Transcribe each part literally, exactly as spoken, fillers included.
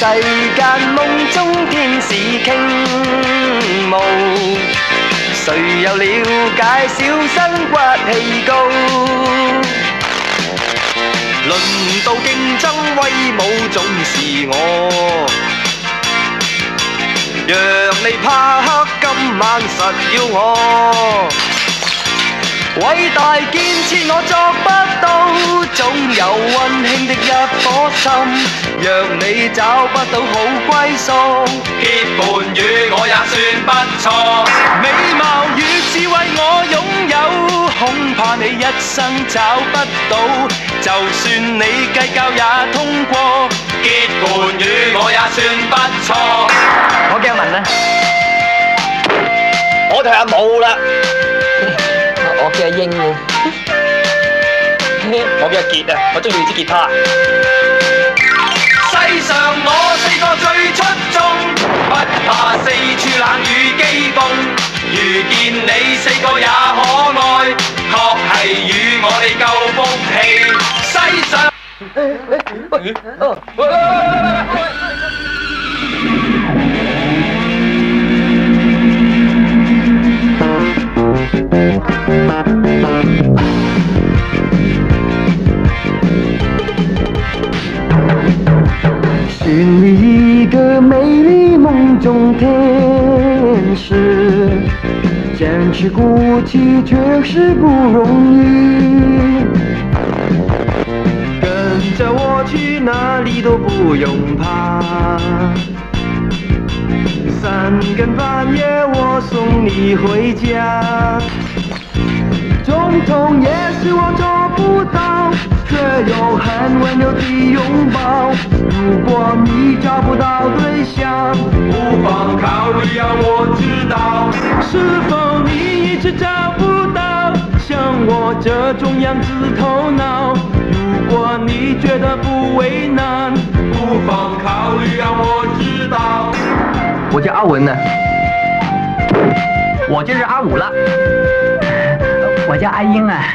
世間夢中天使傾慕，誰又了解小生骨氣高？輪到競爭威武總是我，讓你怕黑今晚實要我。偉大建設我作不到，總有溫馨的一顆心，若你找不到好歸宿，結伴與我也算不錯。美貌與智慧我擁有，恐怕你一生找不到，就算你計較也通過，結伴與我也算不錯。我叫文啊，我就係阿武啦。我叫阿英喎，我叫阿傑啊，我中意支吉他。世上我四個最出眾，不怕四處冷雨譏諷，遇見你四個也可愛，確係與我哋夠福氣。世上，喂，哦，喂喂喂喂喂！是你一个美丽梦中天使，坚持鼓起确实不容易，跟着我去哪里都不用怕，三更半夜我送你回家，种种也是我做不到，却有很温柔的拥抱。如果你找不到对象，不妨考虑让我知道，是否你一直找不到像我这种样子头脑。如果你觉得不为难，不妨考虑让我知道。我叫阿文呢，我就是阿武了。 我叫阿英啊。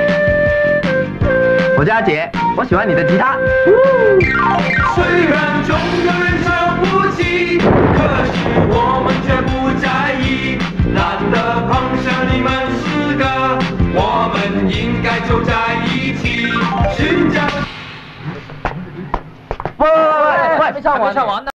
我叫阿姐，我喜欢你的吉他。虽然总有人瞧不起，可是我们却不在意。难得碰上你们四个，我们应该就在一起寻找。喂喂喂喂，还没唱完，还没唱完呢。